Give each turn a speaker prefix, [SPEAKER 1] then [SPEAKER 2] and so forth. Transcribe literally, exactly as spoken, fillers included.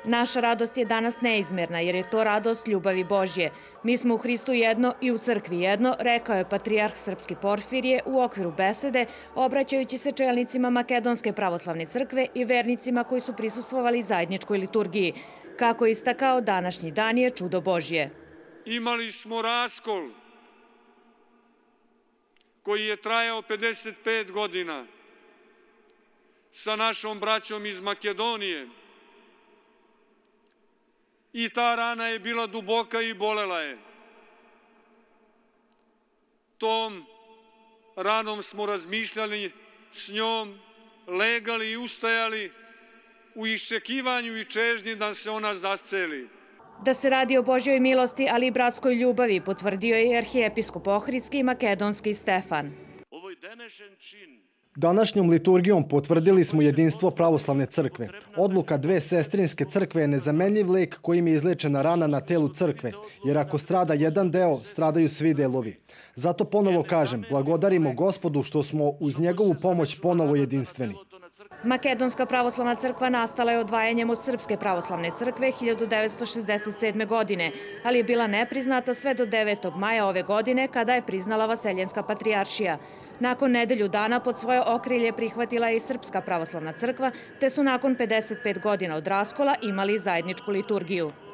[SPEAKER 1] Naša radost je danas neizmerna jer je to radost ljubavi Božje. Mi smo u Hristu jedno i u crkvi jedno, rekao je patrijarh Srpski Porfirije u okviru besede, obraćajući se čelnicima Makedonske pravoslavne crkve i vernicima koji su prisustvovali zajedničkoj liturgiji. Kako je istakao, današnji dan je čudo Božje.
[SPEAKER 2] Imali smo raskol koji je trajao pedeset pet godina sa našom braćom iz Makedonije. I ta rana je bila duboka i bolela je. Tom ranom smo razmišljali, s njom legali i ustajali u iščekivanju i čežnji da se ona zasceli.
[SPEAKER 1] Da se radi o Božjoj milosti, ali i bratskoj ljubavi, potvrdio je i arhijepiskop Ohridski i makedonski Stefan.
[SPEAKER 3] Današnjom liturgijom potvrdili smo jedinstvo pravoslavne crkve. Odluka dve sestrinske crkve je nezamenljiv lek kojim je izlečena rana na telu crkve, jer ako strada jedan deo, stradaju svi delovi. Zato ponovo kažem, blagodarimo Gospodu što smo uz njegovu pomoć ponovo jedinstveni.
[SPEAKER 1] Makedonska pravoslavna crkva nastala je odvajanjem od Srpske pravoslavne crkve hiljadu devetsto šezdeset sedme. godine, ali je bila nepriznata sve do devetog maja ove godine kada je priznala Vaseljenska patrijaršija. Nakon nedelju dana pod svoje okrilje prihvatila je i Srpska pravoslavna crkva, te su nakon pedeset pet godina od raskola imali zajedničku liturgiju.